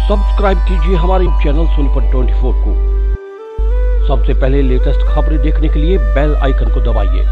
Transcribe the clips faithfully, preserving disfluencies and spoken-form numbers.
Subscribe कीजिए हमारे channel Sonipat चौबीस को। सबसे पहले लेटेस्ट खबरें देखने के लिए बेल आइकन को दबाइए।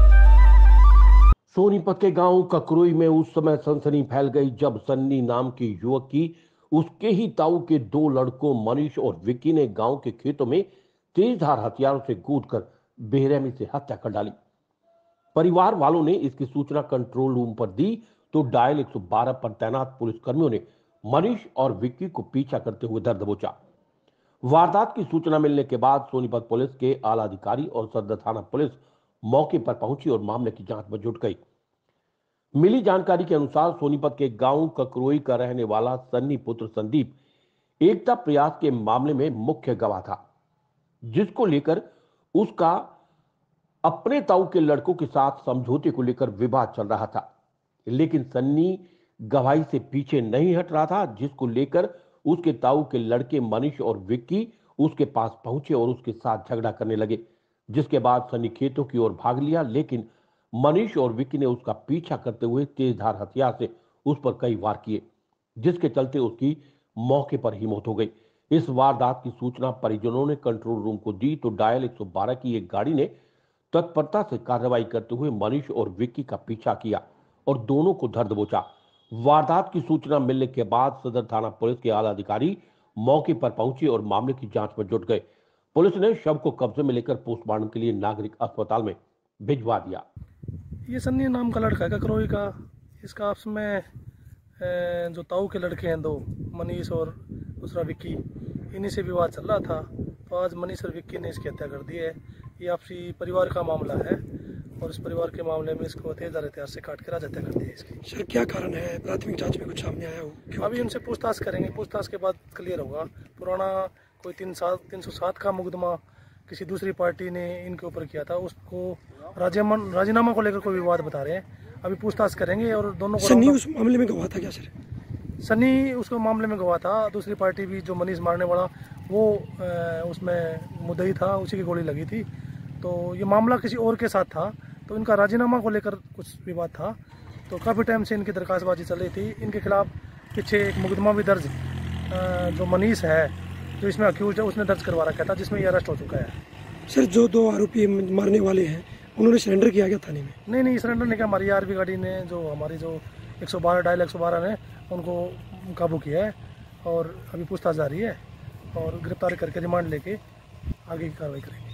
सोनीपत के गांव ककरोई में उस समय सनसनी फैल गई जब सन्नी नाम के युवक की उसके ही ताऊ के दो लड़कों मनीष और विक्की ने गांव के खेतों में तेजधार हथियारों से कूदकर बेरहमी से हत्या कर डाली। परिवार वालों ने इसकी सूचना कंट्रोल रूम पर दी तो डायल एक सौ बारह पर तैनात पुलिसकर्मियों ने मनीष और विक्की को पीछा करते हुए दर दबोचा। वारदात की सूचना मिलने के बाद सोनीपत पुलिस के आला अधिकारी और सदर थाना पुलिस मौके पर पहुंची और मामले की जांच में जुट गई। मिली जानकारी के अनुसार सोनीपत के गांव ककरोई का रहने वाला सन्नी पुत्र संदीप एकता प्रयास के मामले में मुख्य गवाह था, जिसको लेकर उसका अपने ताऊ के लड़कों के साथ समझौते को लेकर विवाद चल रहा था। लेकिन सन्नी गवाही से पीछे नहीं हट रहा था, जिसको लेकर उसके ताऊ के लड़के मनीष और विक्की उसके पास पहुंचे और उसके साथ झगड़ा करने लगे, जिसके बाद सन्नी खेतों की ओर भाग लिया। लेकिन मनीष और विक्की ने उसका पीछा करते हुए तेजधार हथियार से उस पर कई वार किए, जिसके चलते उसकी मौके पर ही मौत हो गई। इस वारदात की सूचना परिजनों ने कंट्रोल रूम को दी तो डायल एक सौ बारह की एक गाड़ी ने तत्परता से कार्रवाई करते हुए मनीष और विक्की का पीछा किया और दोनों को धर दबोचा। वारदात की सूचना मिलने के बाद सदर थाना पुलिस के आला अधिकारी मौके पर पहुंचे और मामले की जांच में जुट गए। पुलिस ने शव को कब्जे में लेकर पोस्टमार्टम के लिए नागरिक अस्पताल में भिजवा दिया। ये सन्नी नाम का लड़का है ककरोई का। इसका आपस में जो ताऊ के लड़के हैं दो, मनीष और दूसरा विक्की, इन्हीं से विवाद चल रहा था। तो आज मनीष और विक्की ने इसकी हत्या कर दी है। ये आपसी परिवार का मामला है और इस परिवार के मामले में इसको तेजधार हथियार से काट कर आज हत्या कर दी है इसकी। सर क्या कारण है? प्राथमिक जांच में कुछ सामने आया हो? अभी उनसे पूछताछ करेंगे, पूछताछ के बाद क्लियर होगा। पुराना कोई तीन सात तीन सौ सात का मुकदमा किसी दूसरी पार्टी ने इनके ऊपर किया था, उसको राजीनामा राजीनामा को लेकर कोई विवाद बता रहे हैं। अभी पूछताछ करेंगे और दोनों को। सन्नी उस मामले में गवाह था क्या सर? सन्नी उसको मामले में गवाह था। दूसरी पार्टी भी जो मनीष मारने वाला वो उसमें मुद्दई था, उसी की गोली लगी थी। तो ये मामला किसी और के साथ था, तो इनका राजीनामा को लेकर कुछ विवाद था। तो काफ़ी टाइम से इनकी दरखास्तबाजी चल रही थी। इनके खिलाफ पीछे एक मुकदमा भी दर्ज जो मनीष है, जो इसमें अक्यूज है, उसने दर्ज करवा रखा था, जिसमें ये अरेस्ट हो चुका है। सर जो दो आरोपी मारने वाले हैं उन्होंने सरेंडर किया गया थाने में? नहीं नहीं, सरेंडर नहीं किया। हमारी आरबी गाड़ी ने, जो हमारी जो एक सौ बारह डायल एक सौ बारह ने उनको काबू किया है और अभी पूछताछ जारी है और गिरफ्तार करके रिमांड लेके आगे की कार्रवाई करेंगे।